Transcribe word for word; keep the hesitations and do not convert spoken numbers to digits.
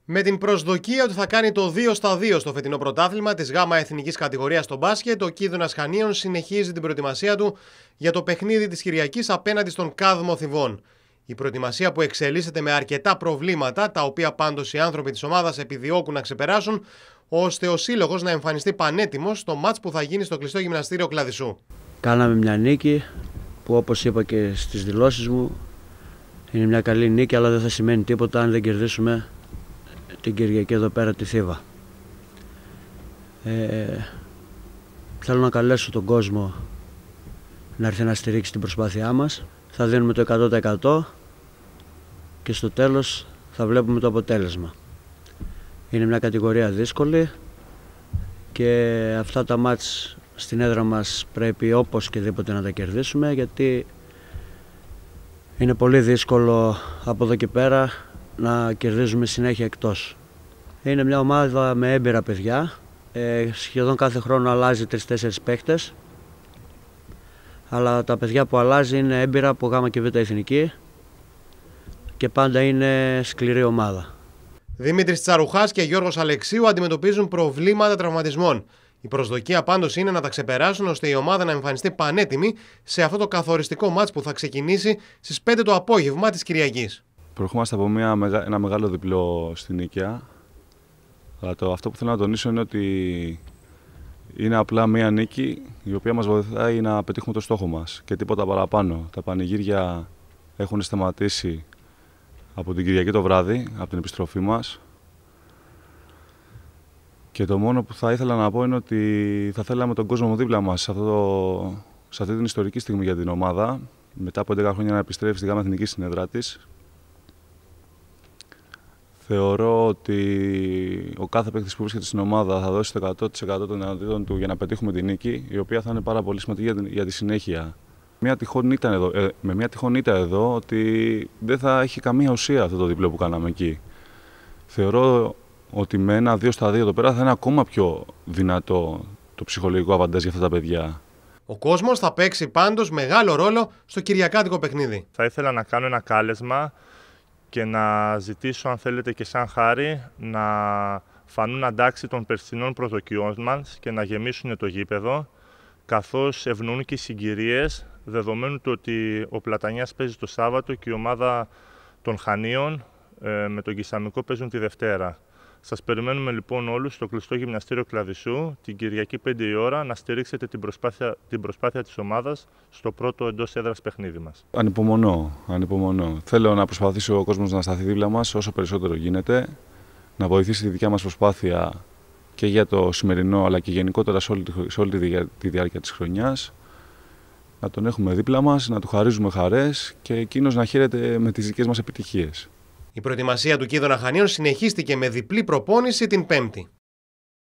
Με την προσδοκία ότι θα κάνει το δύο στα δύο στο φετινό πρωτάθλημα της ΓΑΜΑ Εθνικής Κατηγορίας στο μπάσκετ, ο Κίδωνας Χανίων συνεχίζει την προετοιμασία του για το παιχνίδι της Κυριακής απέναντι στον Κάδμο Θηβών. Η προετοιμασία που εξελίσσεται με αρκετά προβλήματα, τα οποία πάντως οι άνθρωποι της ομάδας επιδιώκουν να ξεπεράσουν, ώστε ο σύλλογος να εμφανιστεί πανέτοιμος στο μάτς που θα γίνει στο κλειστό γυμναστήριο Κλαδισσού. Κάναμε μια νίκη που, όπως είπα και στις δηλώσεις μου, είναι μια καλή νίκη, αλλά δεν θα σημαίνει τίποτα αν δεν κερδίσουμε την Κυριακή εδώ πέρα τη Θήβα. Ε, θέλω να καλέσω τον κόσμο να έρθει να στηρίξει την προσπάθειά μας. Θα δίνουμε το εκατό τοις εκατό και στο τέλος θα βλέπουμε το αποτέλεσμα. Είναι μια κατηγορία δύσκολη και αυτά τα μάτς στην έδρα μας πρέπει όπως και δίποτε να τα κερδίσουμε, γιατί είναι πολύ δύσκολο από εδώ και πέρα να κερδίζουμε συνέχεια εκτός. Είναι μια ομάδα με έμπειρα παιδιά, ε, σχεδόν κάθε χρόνο αλλάζει τρεις τέσσερις παίχτες, αλλά τα παιδιά που αλλάζει είναι έμπειρα από Γ και Β εθνική και πάντα είναι σκληρή ομάδα. Δημήτρης Τσαρουχάς και Γιώργος Αλεξίου αντιμετωπίζουν προβλήματα τραυματισμών. Η προσδοκία πάντως είναι να τα ξεπεράσουν, ώστε η ομάδα να εμφανιστεί πανέτοιμη σε αυτό το καθοριστικό μάτς που θα ξεκινήσει στις πέντε το απόγευμα της Κυριακής. Προερχόμαστε από μια, ένα μεγάλο διπλό στην Νίκαια. Αλλά το, αυτό που θέλω να τονίσω είναι ότι είναι απλά μια νίκη η οποία μας βοηθάει να πετύχουμε το στόχο μας και τίποτα παραπάνω. Τα πανηγύρια έχουν σταματήσει από την Κυριακή το βράδυ, από την επιστροφή μας. Και το μόνο που θα ήθελα να πω είναι ότι θα θέλαμε τον κόσμο δίπλα μας σε, αυτό το, σε αυτή την ιστορική στιγμή για την ομάδα. Μετά από έντεκα χρόνια να επιστρέψει στη ΓΑΜΑ Εθνική στην έδρα της. Θεωρώ ότι ο κάθε παίκτης που βρίσκεται στην ομάδα θα δώσει το εκατό τοις εκατό των δυνατοτήτων του για να πετύχουμε την νίκη, η οποία θα είναι πάρα πολύ σημαντική για, για τη συνέχεια. Μια τυχόν ήττα εδώ, ε, με μια τυχόν ήττα εδώ ότι δεν θα έχει καμία ουσία αυτό το διπλό που κάναμε εκεί. Θεωρώ ότι με ένα δύο στα δύο εδώ πέρα θα είναι ακόμα πιο δυνατό το ψυχολογικό αβαντάζ για αυτά τα παιδιά. Ο κόσμος θα παίξει πάντως μεγάλο ρόλο στο κυριακάτικο παιχνίδι. Θα ήθελα να κάνω ένα κάλεσμα και να ζητήσω, αν θέλετε και σαν χάρη, να φανούν αντάξει των περσινών προσδοκιών μας και να γεμίσουν το γήπεδο, καθώς ευνοούν και οι συγκυρίες, δεδομένου του ότι ο Πλατανιάς παίζει το Σάββατο και η ομάδα των Χανίων ε, με τον Κισαμικό παίζουν τη Δευτέρα. Σας περιμένουμε λοιπόν όλους στο κλειστό γυμναστήριο Κλαδισσού την Κυριακή πέντε η ώρα να στηρίξετε την προσπάθεια, την προσπάθεια της ομάδας στο πρώτο εντός έδρας παιχνίδι μας. Ανυπομονώ, ανυπομονώ. Θέλω να προσπαθήσει ο κόσμος να σταθεί δίπλα μας όσο περισσότερο γίνεται, να βοηθήσει τη δικιά μας προσπάθεια και για το σημερινό αλλά και γενικότερα σε όλη, σε όλη τη, τη διάρκεια της χρονιάς. Να τον έχουμε δίπλα μας, να του χαρίζουμε χαρές και εκείνος να χαίρεται με τις δικές μας επιτυχίες. Η προετοιμασία του Κίδωνα Χανίων συνεχίστηκε με διπλή προπόνηση την Πέμπτη.